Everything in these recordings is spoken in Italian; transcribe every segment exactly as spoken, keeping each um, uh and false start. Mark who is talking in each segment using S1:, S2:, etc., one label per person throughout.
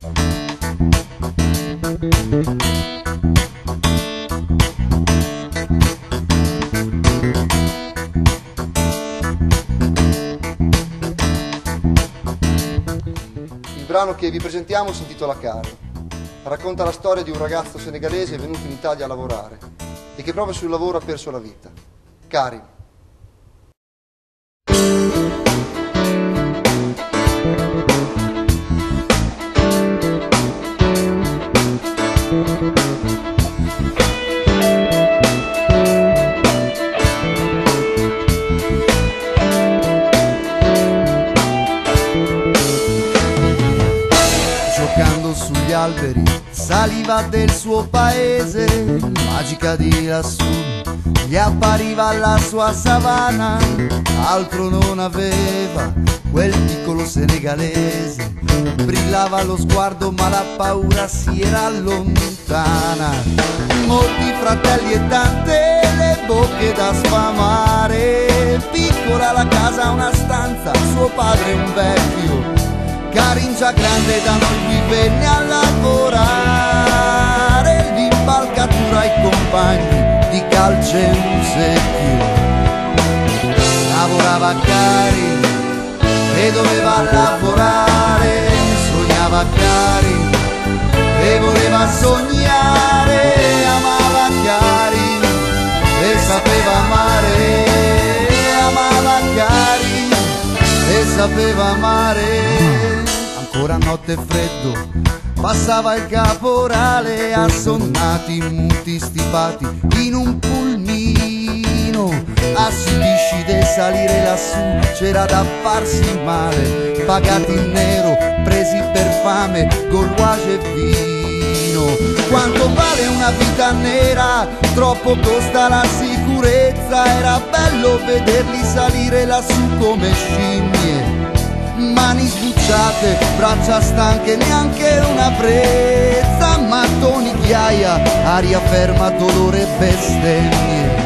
S1: Il brano che vi presentiamo si intitola Karim. Racconta la storia di un ragazzo senegalese venuto in Italia a lavorare e che proprio sul lavoro ha perso la vita. Karim.
S2: Giocando sugli alberi, saliva del suo paese, magica di lassù, gli appariva la sua savana, altro non aveva quel piccolo senegalese, brillava lo sguardo ma la paura si era lontana, molti fratelli e tante le bocche da sfamare, piccola la casa, una stanza, suo padre un vecchio, Karim già grande da noi qui venne a lavorare, l'impalcatura ai compagni di calce e un secchio. Lavorava Karim e doveva lavorare, sognava Karim e voleva sognare, amava Karim e sapeva amare, amava Karim e sapeva amare. Ancora notte e freddo, passava il caporale, assonnati, muti, stipati, in un pulmino. A Sibiscide salire lassù, c'era da farsi male, pagati in nero, presi per fame, gorguage e vino. Quanto vale una vita nera? Troppo costa la sicurezza, era bello vederli salire lassù come scimmie. Mani sbucciate, braccia stanche, neanche una brezza, mattoni, ghiaia, aria ferma, dolore e bestemmie.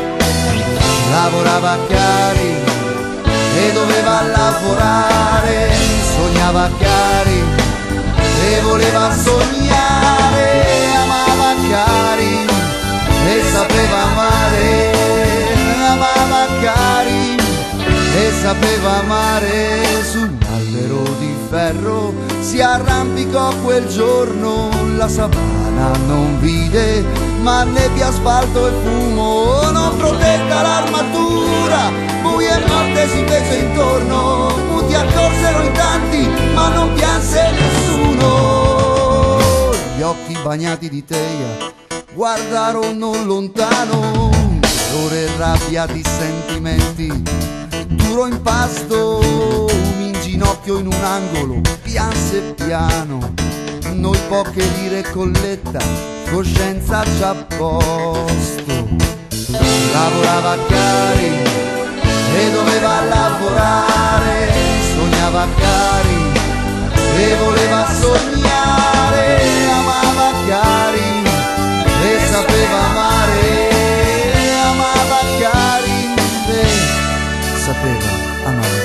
S2: Lavorava Karim e doveva lavorare, sognava Karim e voleva sognare, amava Karim e sapeva amare, amava Karim e sapeva amare. Su un albero di ferro si arrampicò quel giorno, la savana non vide ma nebbia, asfalto e fumo, non protetta l'armatura, buia e morte si fece intorno, muti accorsero in tanti ma non pianse nessuno. Gli occhi bagnati di teia guardarono lontano, dolore e rabbia di sentimenti, duro impasto, un in ginocchio in un angolo, pianse piano, noi poche lire colletta, coscienza già a posto. Lavorava Karim e doveva lavorare, sognava Karim e voleva sognare, amava Karim e sapeva amare, amava Karim e sapeva amare.